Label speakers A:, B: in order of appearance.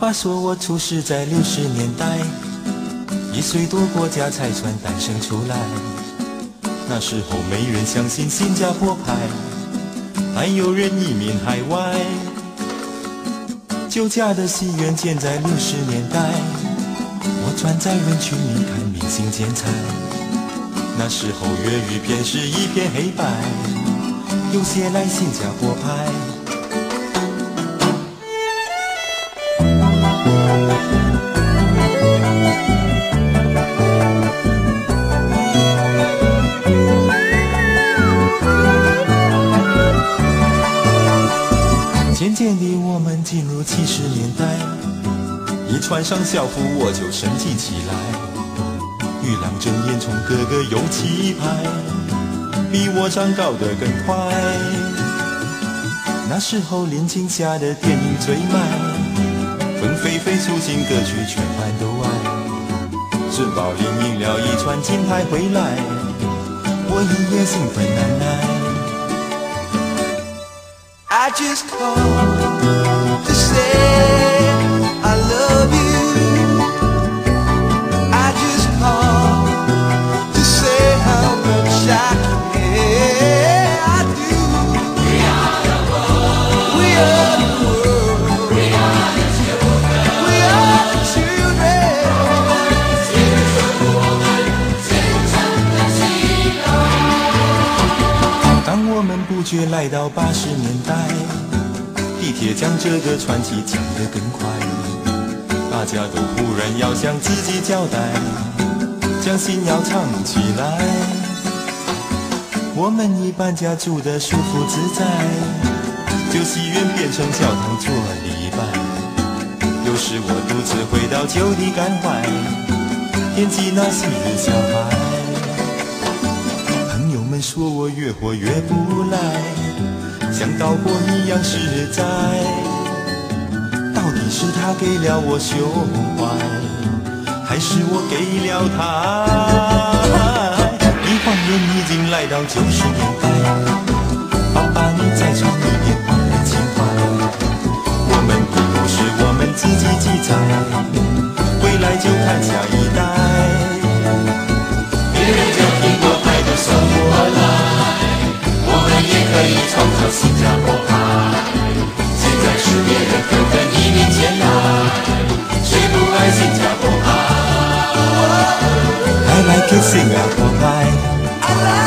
A: 爸说我出世在60年代，1岁多国家才算诞生出来。那时候没人相信新加坡派，还有人移民海外。酒家的戏院建在60年代，我转在人群里看明星剪彩。那时候粤语片是一片黑白，有些来新加坡拍。渐渐地我们进入70年代，一穿上校服我就升级起来。与郎正烟囱个个有气派，比我长高得更快。那时候林青霞的电影最卖，凤飞飞出新歌曲全班都爱。孙宝林赢了一串金牌回来，我一夜兴奋难耐。I just called to say I love you. I just called to say how much I care. I do. We are the world. We are the world. We are the children. We are the children. 当我们不觉来到80年代，地铁将这个传奇讲得更快，大家都忽然要向自己交代，将心要藏起来。我们一搬家住得舒服自在，旧戏院变成教堂做礼拜。有时我独自回到旧地感怀，惦记那昔日小孩。朋友们说我越活越不赖，像刀货一样实在。到底是他给了我胸怀，还是我给了他？一晃眼已经来到90年代，爸爸你再唱一遍忘了情怀。我们的故事我们自己记载，未来就看下一代。别人家苹果派都送过来，我们也可以创造新加坡派。现在是别人纷纷移民前来，谁不爱新加坡派？I like it Singapore pie.